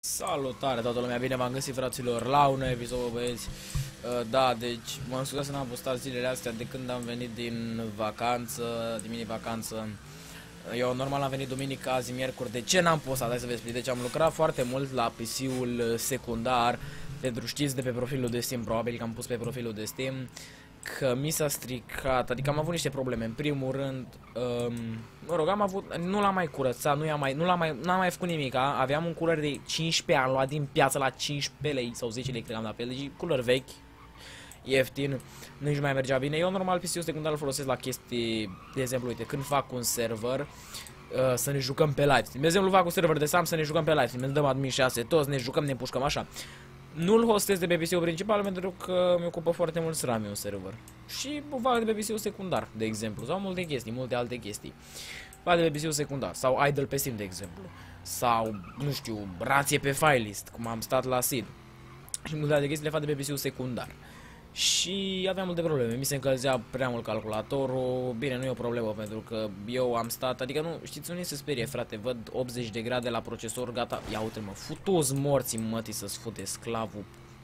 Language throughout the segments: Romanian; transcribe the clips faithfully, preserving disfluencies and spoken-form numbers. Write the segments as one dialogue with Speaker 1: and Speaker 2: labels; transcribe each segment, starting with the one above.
Speaker 1: Salutare toată lumea, bine v-am găsit, fraților, la un episod, băieți. Uh, da, deci m-am scuzați să n-am postat zilele astea de când am venit din vacanță, din mini-vacanță. Eu normal am venit duminica, azi miercuri. De ce n-am postat? Hai să vă explic. Deci am lucrat foarte mult la P C-ul secundar. Pentru știți de pe profilul de Steam, probabil că am pus pe profilul de Steam că mi s-a stricat, adică am avut niște probleme. În primul rând, um, mă rog, am avut, nu l-am mai curățat, nu i-am mai, nu l-am mai, n-am mai făcut nimic. Aveam un cooler de cincisprezece, am luat din piață la cincisprezece lei sau zece lei, cred că am dat pe el, deci cooler vechi, ieftin, nu-și mai mergea bine. Eu normal P C-ul secundar îl folosesc la chestii, de exemplu, uite, când fac un server, uh, să ne jucăm pe live stream. De exemplu, fac un server de Sam să ne jucăm pe live stream, ne dăm admin șase, toți ne jucăm, ne pușcăm așa. Nu-l hostez de pe P C-ul principal pentru că mi ocupă foarte mult RAM un server. Și o fac de pe P C-ul secundar, de exemplu, sau multe chestii, multe alte chestii. Fac de pe P C-ul secundar, sau idle pe Steam, de exemplu. Sau, nu știu, rație pe filelist, cum am stat la Sid. Și multe alte chestii le fac de pe P C-ul secundar. Și aveam multe probleme, mi se încălzea prea mult calculatorul. Bine, nu e o problemă pentru că eu am stat, adică nu, știți, nu se sperie, frate, văd optzeci de grade la procesor, gata, ia uite mă, futu-ți morții mătii să-ți fute sclavul.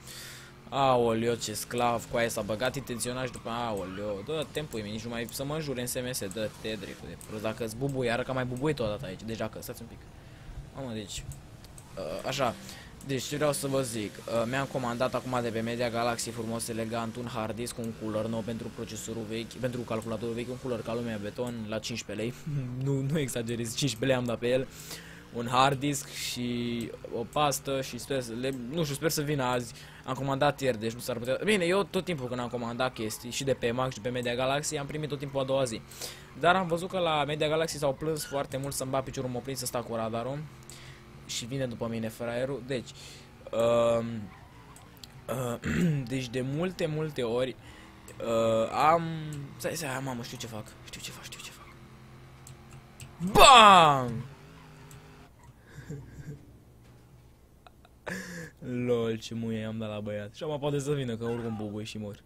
Speaker 1: Aoleo, ce sclav, cu aia s-a băgat intenționat și după, aoleo, dă timpul, nici nu mai să mă înjure în S M S, dă-te drept de prost, dacă îți bubuie, ară că mai bubuie totodată aici, deja că, stați un pic. Mamă, deci, uh, așa. Deci ce vreau să vă zic, uh, mi-am comandat acum de pe Media Galaxy frumos, elegant, un hard disk, un cooler nou pentru procesorul vechi, pentru calculatorul vechi, un cooler ca lumea beton la cincisprezece lei, nu, nu exagerez, cincisprezece lei am dat pe el, un hard disk și o pastă și sper să, le, nu știu, sper să vină azi, am comandat ieri, deci nu s-ar putea, bine, eu tot timpul când am comandat chestii și de pe Mac și de pe Media Galaxy am primit tot timpul a doua zi, dar am văzut că la Media Galaxy s-au plâns foarte mult să-mi bat piciorul, mă prind să stau cu radarul. Și vine după mine fraierul. Deci uh, uh, deci de multe, multe ori uh, am... Stai, stai, mamă, știu ce fac. Știu ce fac, știu ce fac. BAM! Lol, ce muie am dat la băiat. Și acum poate să vină, că oricum bubui și mor.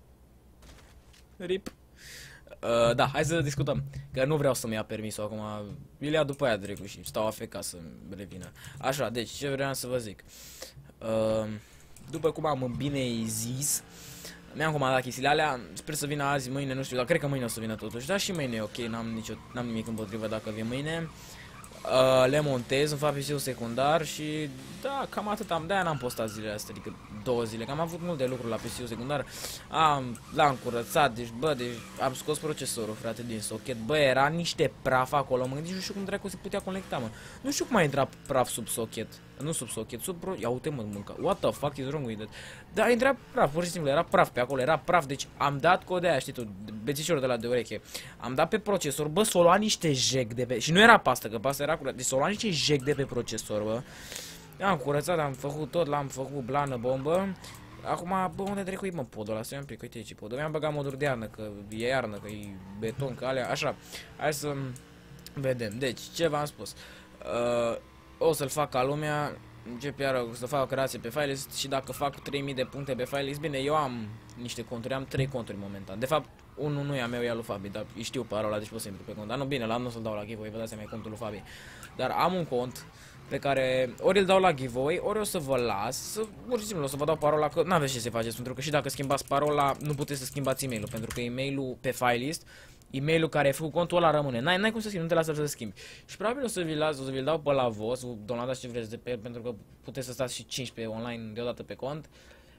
Speaker 1: Rip. Uh, da, hai să discutăm, că nu vreau să-mi ia permisul acum, îl ia după aia drecu și stau afecat să revină. Așa, deci ce vreau să vă zic, uh, după cum am bine zis, mi-am comandat chestiile alea, sper să vină azi, mâine, nu știu, dar cred că mâine o să vină totuși, dar și mâine e ok, n-am nicio, n-am nimic împotrivă dacă vin mâine. Uh, le montez, îmi fac P C-ul secundar și da, cam atât am, de-aia n-am postat zilele astea, adică două zile, că am avut mult de lucru la P C-ul secundar, am, l-am curățat, deci bă, deci am scos procesorul, frate, din socket, bă, era niște praf acolo, mă, nici nu știu cum dracu se putea conecta, mă, nu știu cum a intrat praf sub socket, nu sub socket, sub pro, ia uite mă, mânca, what the fuck is wrong with that, da, a intrat praf, pur și simplu, era praf pe acolo, era praf, deci am dat cod de aia, știi tu, bețișorul de la de ureche, am dat pe procesor, bă, s-o lua niște jec de pe, și nu era pasta, că pasta era curată, deci s-o lua niște jec de pe procesor, bă. Am curățat, am făcut tot, l-am făcut blană, bombă. Acum, bă, unde trecut mă podul ăla? Stai un pic, uite aici podul. Mi-am băgat moduri de iarnă, că e iarnă, că e beton, că alea, așa. Hai să vedem. Deci, ce v-am spus? Uh, o să-l fac ca lumea, încep iară să fac o creație pe filelist și dacă fac trei mii de puncte pe filelist, bine, eu am niște conturi, am trei conturi momentan. De fapt, unul nu e a meu, e al lui Fabi, dar știu parola, deci pot să intru pe cont. Dar nu, bine, la nu să-l dau la giveaway, vă dați seama, e contul lui Fabi. Dar am un cont pe care ori îl dau la giveaway, ori o să vă las, să, pur și simplu o să vă dau parola, că n-aveți ce să faceți, pentru că și dacă schimbați parola, nu puteți să schimbați e-mailul, pentru că e-mailul pe filelist, e-mailul care ai făcut contul ăla rămâne, n-ai, n-ai cum să schimbi, nu te lasă să schimbi. Și probabil o să vi-l las, o să vi-l dau pe la voi, să donați ce vreți de pe el, pentru că puteți să stați și cincisprezece online deodată pe cont.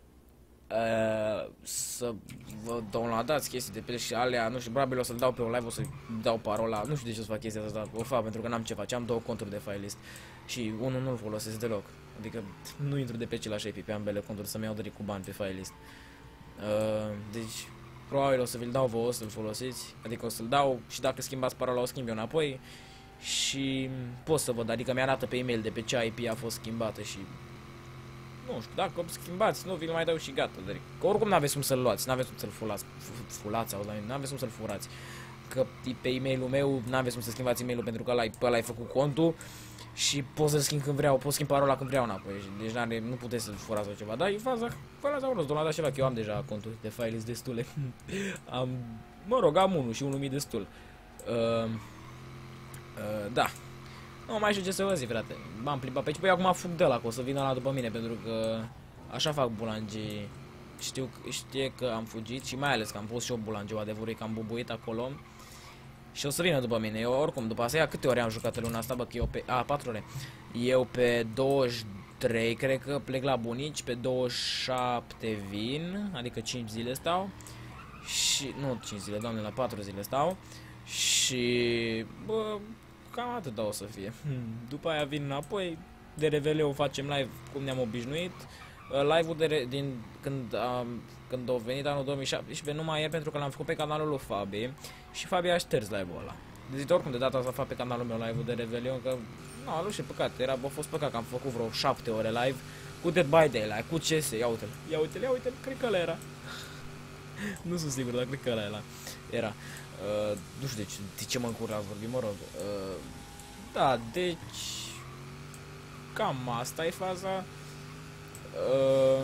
Speaker 1: Uh, să vă downloadați chestii de pe el și alea, nu știu, probabil o să-l dau pe un live, o să-i dau parola, nu știu de ce o să fac chestia asta, dar o fac pentru că n-am ce face, am două conturi de filelist și unul nu-l folosesc deloc, adică nu intru de pe același I P pe ambele conturi să-mi iau direct cu bani pe filelist. Uh, deci, probabil o să vi-l dau vouă să-l folosiți, adică o să-l dau și dacă schimbați parola o schimb eu înapoi și pot să văd, adică mi-arată pe e-mail de pe ce I P a fost schimbată și nu știu, dacă schimbați, nu vi-l mai dau și gata. Că oricum n-aveți cum să-l luați, n-aveți cum să-l fulați, fulați, n-aveți cum să-l furați. Că pe e-mailul meu n-aveți cum să schimbați e-mailul pentru că ăla ai făcut contul și pot să-l schimb când vreau, pot schimba parola când vreau înapoi. Deci n-are, nu puteți să-l furați sau ceva, dar e faza, fără sau nu, doamna, ceva, că eu am deja conturi de filelist destule. am, mă rog, am unul și unul mi destul. Uh, uh, da. Nu mai știu ce să vă zic, frate. M-am plimbat pe aici. Păi acum fug de la, că o să vină la după mine, pentru că așa fac bulangii. Știu, știe că am fugit și mai ales că am fost și eu bulangiu, adevărul e că am bubuit acolo. Și o să vină după mine. Eu oricum, după asta, câte ore am jucat în luna asta, bă, că eu pe... A, patru ore. Eu pe douăzeci și trei, cred că plec la bunici, pe douăzeci și șapte vin, adică cinci zile stau. Și, nu cinci zile, doamne, la patru zile stau. Și, bă, cam atât o să fie. După aia vin înapoi, de Reveleu facem live cum ne-am obișnuit. Live-ul de din când am când a venit anul două mii șaptesprezece nu mai e pentru că l-am făcut pe canalul lui Fabi și Fabi a șters live-ul ăla. Deci oricum de data asta fac pe canalul meu live-ul de Revelion, că nu, nu știu, păcat, era, a fost păcat că am făcut vreo șapte ore live cu Dead by Daylight, cu C S, ia uite-l, ia uite-l, ia uite-l, cred că ăla era. Nu sunt sigur, dar cred că ăla era. era. Uh, nu știu de ce, de ce mă încurc la vorbi, mă rog. Uh, da, deci cam asta e faza. Uh,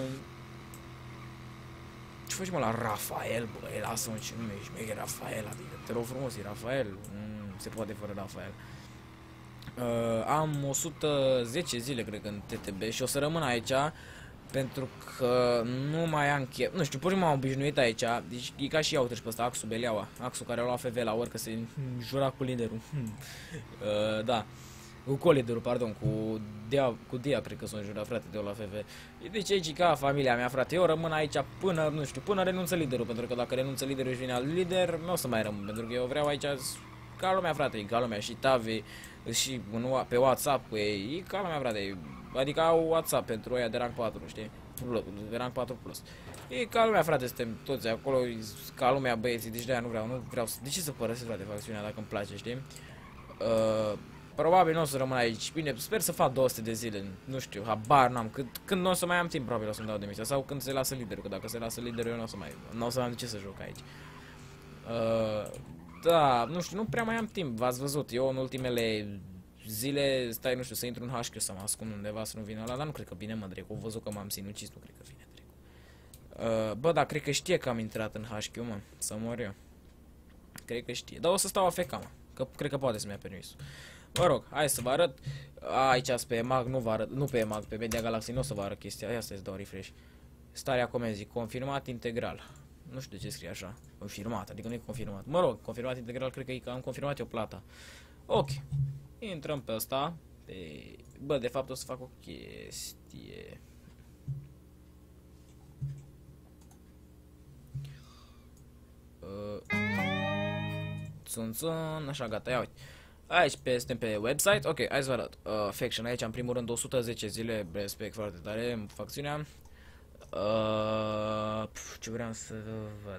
Speaker 1: ce faci, mă, la Rafael, bă, lasă-mă, ce nume ești, mă, e Rafael, adică, te rog frumos, e Rafael, mm, se poate fără Rafael. Uh, am o sută zece zile, cred că, în T T B și o să rămân aici, pentru că nu mai am chef, nu știu, pur și m-am obișnuit aici, deci e ca și iau pe ăsta, Axu Beleaua, Axu care a luat F V la orică se jura cu liderul, uh, da. Cu coliderul, pardon, cu Dia, cu Dia cred că sunt jurat, frate, de eu la F V. Deci aici ca familia mea, frate, eu rămân aici până, nu știu, până renunță liderul, pentru că dacă renunță liderul și vine alt lider, nu o să mai rămân, pentru că eu vreau aici ca lumea, frate, ca lumea, și Tavi, și pe WhatsApp cu ei, e ca lumea, frate, adică au WhatsApp pentru ăia de rank patru, știi, de rank patru plus. E ca lumea, frate, suntem toți acolo, ca lumea, băieții, deci de-aia nu vreau, nu vreau, de ce să părăsesc, frate, facțiunea dacă îmi place, știi? Uh, Probabil nu o să rămân aici. Bine, sper să fac două sute de zile. Nu știu, habar n-am. Când, când nu o să mai am timp, probabil o să-mi dau demisia. Sau când se lasă liderul. Că dacă se lasă liderul, eu nu o să mai... Nu o să mai am de ce să joc aici. Uh, da, nu știu, nu prea mai am timp. V-ați văzut. Eu în ultimele zile stai, nu știu, să intru în H Q, să mă ascund undeva, să nu vină ăla. Dar nu cred că vine, mă, Drecu. Au văzut că m-am sinucis, nu cred că vine, Drecu. Uh, bă, dar cred că știe că am intrat în H Q, mă. Să mor eu. Cred că știe. Dar o să stau A F K, mă. Că cred că poate să-mi ia permisul. Mă rog, hai să vă arăt. Aici pe EMAG, nu vă arăt, nu pe EMAG, pe Media Galaxy nu o să vă arăt chestia. Ia să-ți dau refresh. Starea comenzii, confirmat integral. Nu știu de ce scrie așa. Confirmat, adică nu e confirmat. Mă rog, confirmat integral, cred că e că am confirmat eu plata. Ok. Intrăm pe ăsta. Pe... Bă, de fapt o să fac o chestie. Uh... Țun, țun, așa, gata, ia uite. Aici pe, suntem pe website, ok, hai să vă arăt. Uh, faction, aici în primul rând o sută zece zile, respect foarte tare, facțiunea. Uh, pf, ce vreau să văd.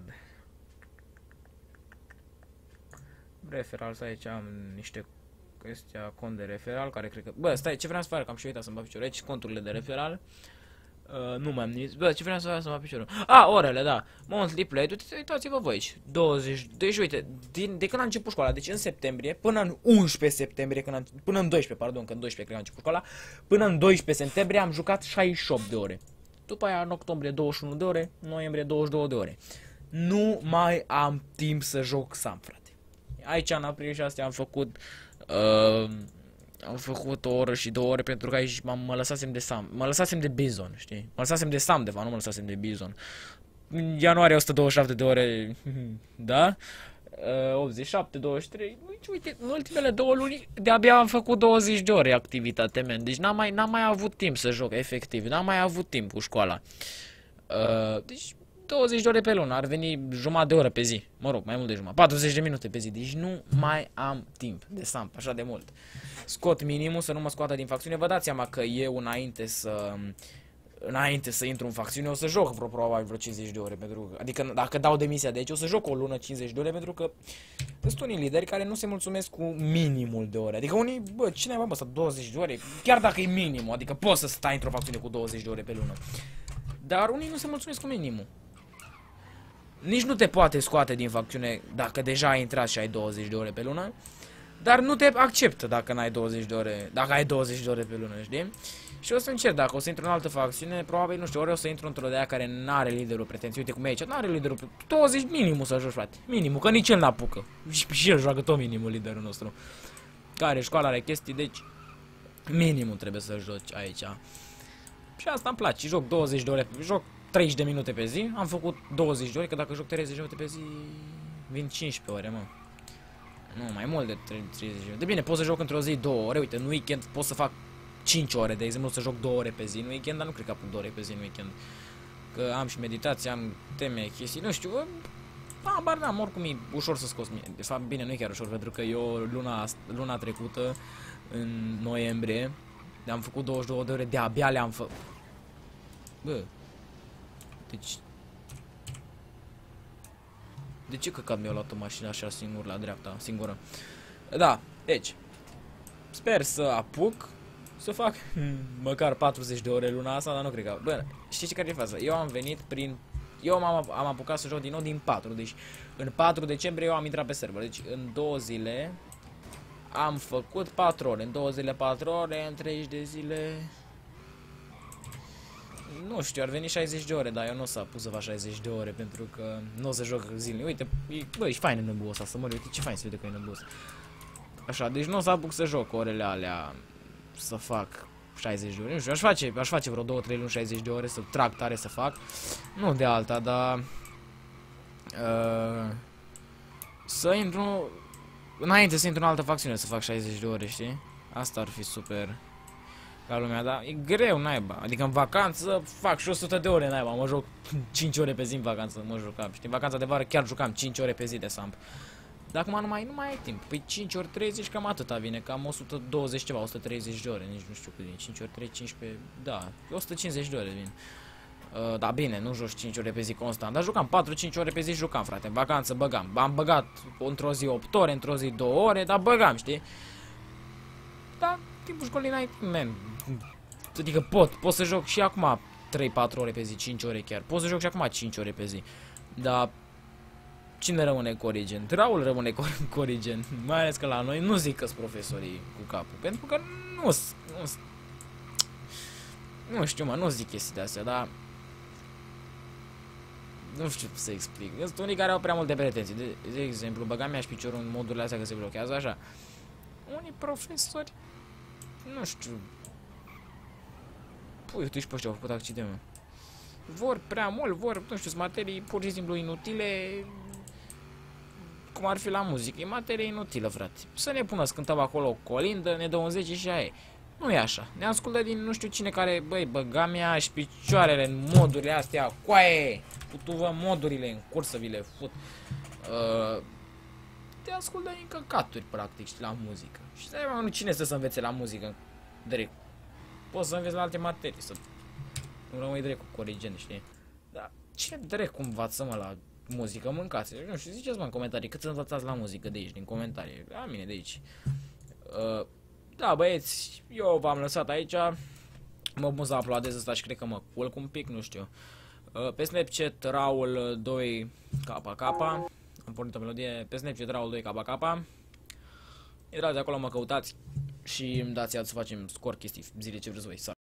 Speaker 1: Referals, aici am niște chestia, cont de referal, care cred că... Bă, stai, ce vreau să fac, că am și uitat să-mi bag piciorul, aici conturile de referal. Uh, nu mai am nici... Bă, ce vreau să fac să mă piciorul? Ah, orele, da. Monthly play, uitați-vă voi aici. douăzeci... Deci, uite, din, de când am început școala, deci în septembrie, până în unsprezece septembrie, când am, până în doisprezece, pardon, că în doisprezece cred că am început școala, până în doisprezece septembrie am jucat șaizeci și opt de ore. După aia, în octombrie, douăzeci și unu de ore, noiembrie, douăzeci și două de ore. Nu mai am timp să joc Sam, frate. Aici, în aprilie și astea, am făcut... Uh, Am făcut o oră și două ore pentru că aici mă lăsasem de Sam. Mă lăsasem de Bizon, știi? Mă lăsasem de Sam, de fapt, nu mă lăsasem de Bizon. În ianuarie o sută douăzeci și șapte de ore, da? Uh, optzeci și șapte, douăzeci și trei. Uite, în ultimele două luni de-abia am făcut douăzeci de ore activitate, men. Deci n-am mai, n-am mai avut timp să joc, efectiv. N-am mai avut timp cu școala. Uh, deci douăzeci de ore pe lună, ar veni jumătate de oră pe zi. Mă rog, mai mult de jumătate. patruzeci de minute pe zi. Deci nu mai am timp de Sam, așa de mult. Scot minimul să nu mă scoată din facțiune. Vă dați seama că eu înainte să înainte să intru în facțiune o să joc vreo, probabil vreo cincizeci de ore pentru că, adică dacă dau demisia de aici o să joc o lună cincizeci de ore pentru că sunt unii lideri care nu se mulțumesc cu minimul de ore. Adică unii, bă, cine mai bă, să douăzeci de ore, chiar dacă e minimul, adică poți să stai într-o facțiune cu douăzeci de ore pe lună. Dar unii nu se mulțumesc cu minimul. Nici nu te poate scoate din facțiune dacă deja ai intrat și ai douăzeci de ore pe lună. Dar nu te acceptă dacă n-ai douăzeci de ore, dacă ai douăzeci de ore pe lună, știi? Și o să încerc, dacă o să intru în altă facțiune, probabil, nu știu, ori o să intru într-o de aia care n-are liderul pretenții. Uite cum e aici, n-are liderul, douăzeci minimul să joci, frate. Minimul, că nici el n-apucă. Și, și el joacă tot minimul liderul nostru. care școala are chestii, deci minimul trebuie să joci aici. Și asta îmi place, joc douăzeci de ore, joc treizeci de minute pe zi, am făcut douăzeci de ore, că dacă joc treizeci de minute pe zi, vin cincisprezece ore, mă. Nu, mai mult de treizeci de ore. De bine, pot să joc într-o zi două ore, uite, în weekend pot să fac cinci ore, de exemplu, să joc două ore pe zi în weekend, dar nu cred că apuc două ore pe zi în weekend. Că am și meditație, am teme, chestii, nu știu, abar n-am, oricum e ușor să scos. De fapt, bine, nu e chiar ușor, pentru că eu luna, luna trecută, în noiembrie, am făcut douăzeci și două de ore, de-abia le-am făcut. Bă, deci... De ce căcat mi-a luat o mașină așa singur la dreapta, singură? Da, deci, sper să apuc să fac măcar patruzeci de ore luna asta, dar nu cred că... Bă, știi ce care e faza? Eu am venit prin... Eu am, am apucat să joc din nou din patru, deci în patru decembrie eu am intrat pe server, deci în două zile am făcut patru ore, în două zile patru ore, în treizeci de zile... Nu știu, ar veni șaizeci de ore, dar eu nu o să apus să fac șaizeci de ore, pentru că nu o să joc zilnic. Uite, e, bă, e fain în năbul ăsta, să mă uite ce fain se vede că e năbul ăsta. Așa, deci nu o să apuc să joc orele alea, să fac șaizeci de ore. Nu știu, aș face, aș face vreo două trei luni șaizeci de ore, să trag tare să fac. Nu de alta, dar... Uh, să intru... Înainte să intru în altă facțiune să fac șaizeci de ore, știi? Asta ar fi super... Ca lumea, dar e greu, naiba. Adică în vacanță fac și o sută de ore, naiba. Mă joc cinci ore pe zi în vacanță, mă jucam. Știi, în vacanța de vară chiar jucam cinci ore pe zi de samp. Dar acum nu mai, nu mai ai timp. Păi cinci ori treizeci, cam atâta vine. Cam o sută douăzeci ceva, o sută treizeci de ore. Nici nu știu cât vine. cinci ori trei, cincisprezece, da, o sută cincizeci de ore vin. Uh, da, bine, nu joci cinci ore pe zi constant. Dar jucam patru cinci ore pe zi, jucam, frate. În vacanță băgam. Am băgat într-o zi opt ore, într-o zi două ore, dar băgam, știi? Da, timpul școlii n-ai, man. Adică pot, pot să joc și acum trei patru ore pe zi, cinci ore chiar. Pot să joc și acum cinci ore pe zi. Dar cine rămâne cu Origen? Raul rămâne cu Origen. Mai ales că la noi nu zic că-s profesorii cu capul. Pentru că nu nu Nu știu, mă, nu zic chestii de-astea, dar nu știu să explic. Sunt unii care au prea multe pretenții. De, de exemplu, băga mi-aș piciorul în modurile astea că se blochează așa. Unii profesori, nu știu. Pui, uite și pe ăștia au făcut accident, mă. Vor prea mult, vor, nu știu, sunt materii pur și simplu inutile. Cum ar fi la muzică, e materie inutilă, frate. Să ne pună să cântăm acolo o colindă, ne dă un zece și aia e. Nu e așa. Ne ascultă din nu știu cine care, băi, băga mi-a și picioarele în modurile astea, coaie! Putu-vă modurile în curs să vi le fut. Uh, te ascultă din căcaturi, practic, știi, la muzică. Și stai, mă, nu cine stă să învețe la muzică? Direct. Poți să înveți la alte materii, să nu rămâi direct cu Origen, știi? Dar cine direct cum învață, mă, la muzică? Mâncați. Nu știu, ziceți, mă, în comentarii cât învățați la muzică de aici, din comentarii. La mine de aici. Uh, da, băieți, eu v-am lăsat aici. Mă pun să aplaudez ăsta și cred că mă culc un pic, nu știu. Uh, pe Snapchat Raul doi K K. Am pornit o melodie. Pe Snapchat Raul doi K K. Intrați acolo, mă căutați și îmi dați iad să facem scor chestii zile ce vreți voi.